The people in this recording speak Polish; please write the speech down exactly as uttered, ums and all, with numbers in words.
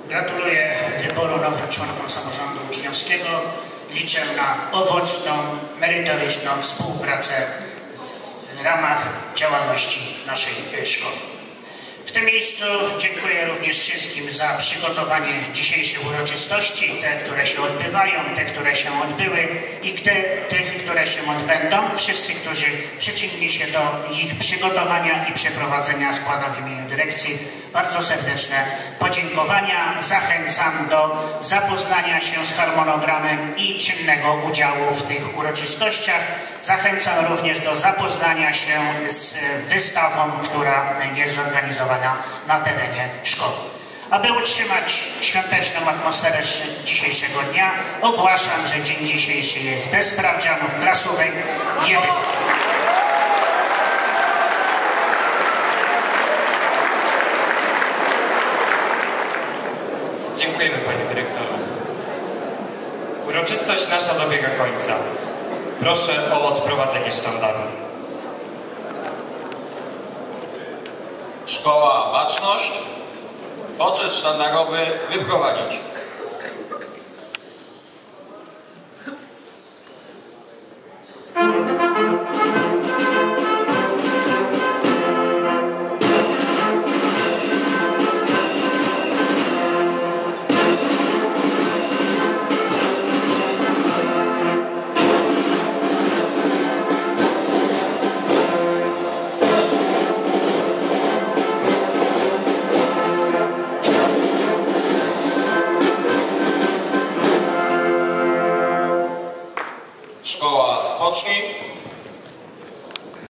Gratuluję wyboru nowym członkom samorządu uczniowskiego. Liczę na owocną, merytoryczną współpracę w ramach działalności naszej szkoły. W tym miejscu dziękuję również wszystkim za przygotowanie dzisiejszych uroczystości, te, które się odbywają, te, które się odbyły i te, tych, które się odbędą. Wszyscy, którzy przyczynili się do ich przygotowania i przeprowadzenia, składam w imieniu dyrekcji bardzo serdeczne podziękowania. Zachęcam do zapoznania się z harmonogramem i czynnego udziału w tych uroczystościach. Zachęcam również do zapoznania się z wystawą, która jest zorganizowana na terenie szkoły. Aby utrzymać świąteczną atmosferę dzisiejszego dnia, ogłaszam, że dzień dzisiejszy jest bez sprawdzianów klasówek jeden. Dziękujemy, panie dyrektorze. Uroczystość nasza dobiega końca. Proszę o odprowadzenie sztandaru. Szkoła Baczność, poczet sztandarowy wyprowadzić.